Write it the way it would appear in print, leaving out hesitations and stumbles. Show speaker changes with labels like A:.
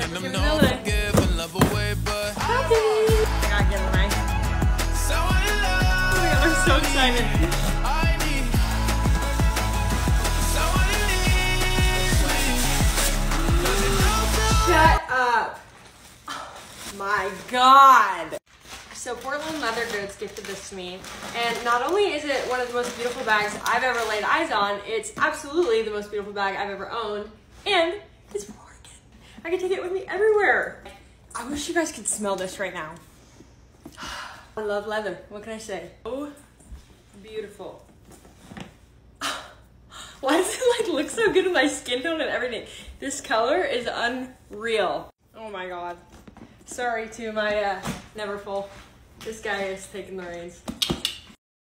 A: letting them know forgive and love away, but
B: I gotta get the knife.
A: someone in love.
B: Oh my god, I'm so excited.
A: I need someone who needs me.
B: Shut up. Oh my god. So Portland Leather Goods gifted this to me, and not only is it one of the most beautiful bags I've ever laid eyes on, it's absolutely the most beautiful bag I've ever owned, and it's Morgan. I can take it with me everywhere. I wish you guys could smell this right now. I love leather. What can I say? Oh, beautiful. Why does it like look so good with my skin tone and everything? This color is unreal. Oh my god. Sorry to my Neverfull. This guy is taking the reins.